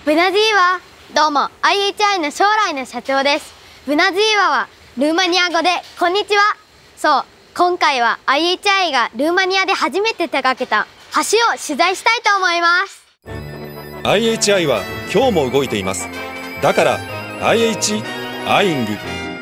ブナジーワ、どうも IHI の将来の社長です。ブナジーワはルーマニア語でこんにちは。そう、今回は IHI がルーマニアで初めて手掛けた橋を取材したいと思います。 IHI は今日も動いています。だから IH アイング。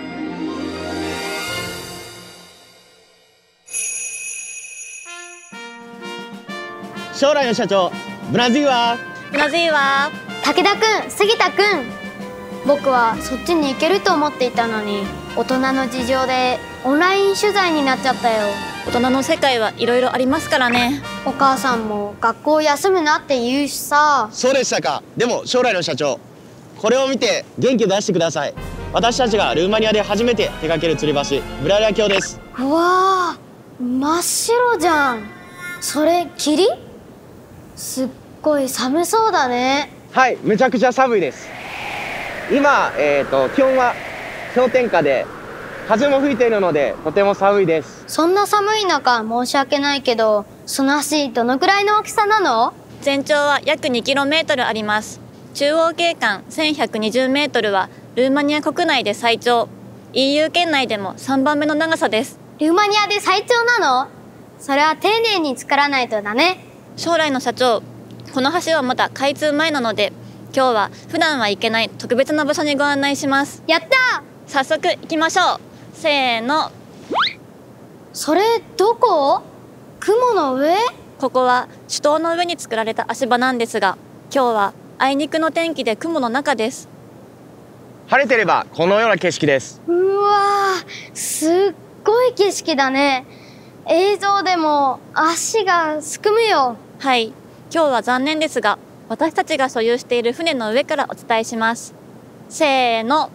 将来の社長、ブナジーワ。 ブナジーワ。 武田くん、杉田くん、僕はそっちに行けると思っていたのに、大人の事情でオンライン取材になっちゃったよ。 大人の世界はいろいろありますからね。 お母さんも学校休むなって言うしさ。 そうでしたか。でも将来の社長、これを見て元気を出してください。私たちがルーマニアで初めて手掛ける吊り橋、ブラリア橋です。 うわー、真っ白じゃん。それ霧？すっごい寒そうだね。 はい、めちゃくちゃ寒いです。今、気温は氷点下で風も吹いているのでとても寒いです。 そんな寒い中申し訳ないけど、その橋どのくらいの大きさなの？ 全長は約 2km あります。中央景観 1120m はルーマニア国内で最長、 EU 圏内でも3番目の長さです。 ルーマニアで最長なの？それは丁寧に作らないとだね。 将来の社長、この橋はまだ開通前なので、今日は普段は行けない特別な場所にご案内します。 やったー！ 早速行きましょう。せーの。 それどこ？雲の上？ ここは主塔の上に作られた足場なんですが、今日はあいにくの天気で雲の中です。 晴れてればこのような景色です。 うわー、すっごい景色だね。映像でも足がすくむよ。 はい、今日は残念ですが、私たちが所有している船の上からお伝えします。せーの。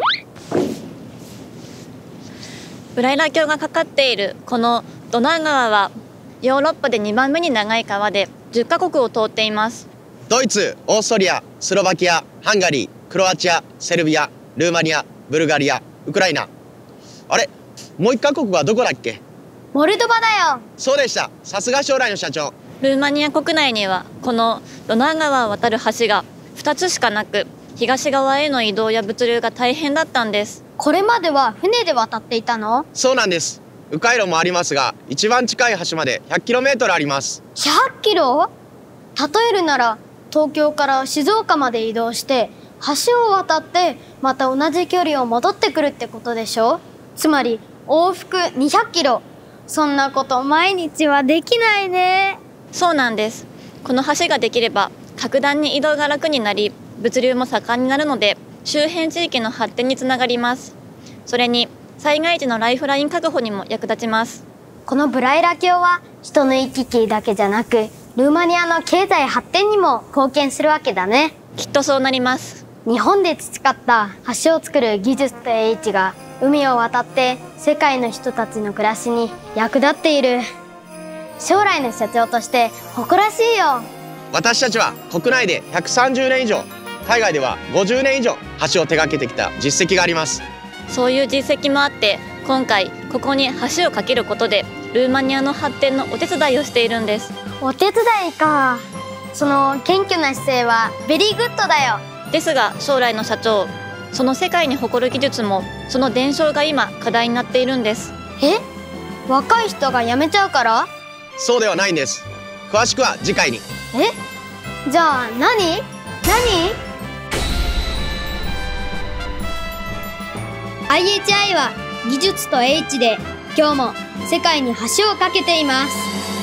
ブライラ橋がかかっているこのドナウ川はヨーロッパで2番目に長い川で10カ国を通っています。 ドイツ、オーストリア、スロバキア、ハンガリー、クロアチア、セルビア、ルーマニア、ブルガリア、ウクライナ。あれ、もう1カ国はどこだっけ？ モルドバだよ。 そうでした。さすが将来の社長。 ルーマニア国内にはこのドナウ川を渡る橋が2つしかなく、東側への移動や物流が大変だったんです。 これまでは船で渡っていたの？ そうなんです。迂回路もありますが、一番近い橋まで 100km あります。 100キロ？例えるなら東京から静岡まで移動して橋を渡ってまた同じ距離を戻ってくるってことでしょ？つまり往復200キロ。そんなこと毎日はできないね。 そうなんです。この橋ができれば格段に移動が楽になり、物流も盛んになるので周辺地域の発展につながります。それに災害時のライフライン確保にも役立ちます。 このブライラ橋は人の行き来だけじゃなく、ルーマニアの経済発展にも貢献するわけだね。 きっとそうなります。 日本で培った橋を作る技術と英知が海を渡って世界の人たちの暮らしに役立っている。将来の社長として誇らしいよ。 私たちは国内で130年以上、海外では50年以上橋を手掛けてきた実績があります。 そういう実績もあって、今回ここに橋を架けることでルーマニアの発展のお手伝いをしているんです。 お手伝いか。その謙虚な姿勢はベリーグッドだよ。 ですが将来の社長、その世界に誇る技術もその伝承が今課題になっているんです。 え？若い人が辞めちゃうから？ そうではないんです。詳しくは次回に。 じゃあ何？IHI は技術と英知で今日も世界に橋を架けています。